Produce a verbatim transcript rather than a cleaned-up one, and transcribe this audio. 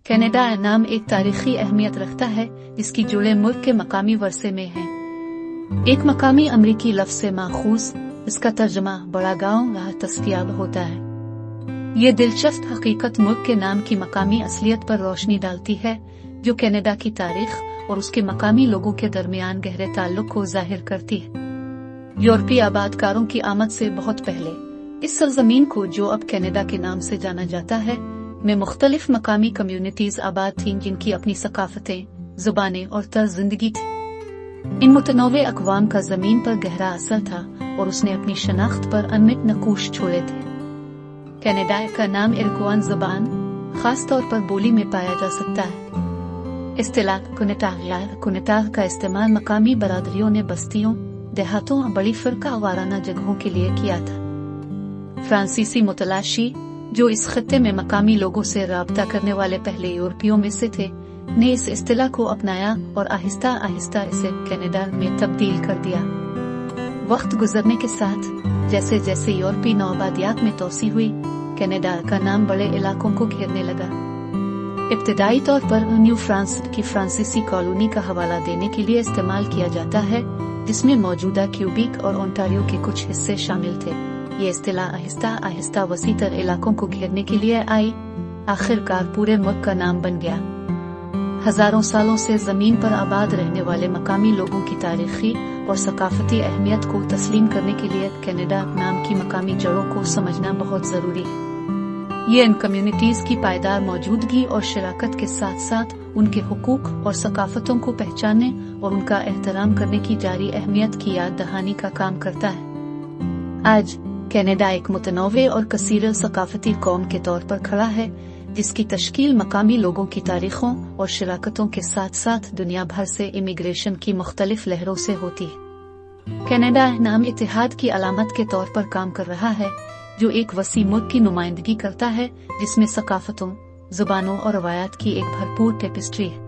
Canada नाम एक तारीखी अहमियत रखता है जिसकी जुड़े मुल्क के मकामी वर्से में है। एक मकामी अमरीकी लफ्ज से माखूज, इसका तर्जमा बड़ा गांव या तस्कियाब होता है। ये दिलचस्प हकीकत मुल्क के नाम की मकामी असलियत पर रोशनी डालती है, जो कनाडा की तारीख और उसके मकामी लोगों के दरमियान गहरे ताल्लुक को जाहिर करती है। यूरोपीय आबादकारों की आमद से बहुत पहले इस सरजमीन को, जो अब कनाडा के नाम से जाना जाता है, में मुख्तलिफ मकामी कम्युनिटीज आबाद थीं जिनकी अपनी सकाफतें, जुबानें और तर्ज जिंदगी थी। इन मुतनव्वे अक़वाम का जमीन पर गहरा असर था और उसने अपनी शनाख्त पर अनमिट नकूश छोड़े थे। कनाडा का नाम इरक्वान ज़बान खास तौर पर बोली में पाया जा सकता है। इस्तिलाह कुनेटाग कुनेटाग का इस्तेमाल मकामी बरादरियों ने बस्तियों, देहातों और बड़ी फिरका वाराना जगहों के लिए किया था। फ्रांसीसी मुतलाशी, जो इस खत्ते में मकामी लोगों से राब्ता करने वाले पहले यूरोपियों में से थे, ने इस इस्तिलाह को अपनाया और आहिस्ता आहिस्ता इसे कनाडा में तब्दील कर दिया। वक्त गुजरने के साथ जैसे जैसे यूरोपीय नौआबादियात में तोसी हुई, कनाडा का नाम बड़े इलाकों को घेरने लगा। इब्तदाई तौर पर न्यू फ्रांस की फ्रांसीसी कॉलोनी का हवाला देने के लिए इस्तेमाल किया जाता है, जिसमें मौजूदा क्यूबिक और ओंटारियो के कुछ हिस्से शामिल थे। ये इस्तिलाह आहिस्ता आहिस्ता वसीतर इलाकों को घेरने के लिए आई, आखिरकार पूरे मुल्क का नाम बन गया। हजारों सालों से जमीन पर आबाद रहने वाले मकामी लोगों की तारीखी और सकाफती अहमियत को तस्लीम करने के लिए कनाडा नाम की मकामी जड़ों को समझना बहुत जरूरी है। ये इन कम्युनिटीज की पायदार मौजूदगी और शराकत के साथ साथ उनके हुकूक और सकाफतों को पहचानने और उनका एहतराम करने की जारी अहमियत की याद दहानी का काम करता है। आज कनाडा एक मुतनव्वे और कसीर सकाफती कौम के तौर पर खड़ा है, जिसकी तश्कील मकामी लोगों की तारीखों और शराकतों के साथ साथ दुनिया भर से इमिग्रेशन की मुख्तलिफ लहरों से होती है। कनाडा नाम इत्तेहाद की अलामत के तौर पर काम कर रहा है, जो एक वसी मुल्क की नुमाइंदगी करता है जिसमें सकाफतों, जुबानों और रवायात की एक भरपूर टेपिस्ट्री है।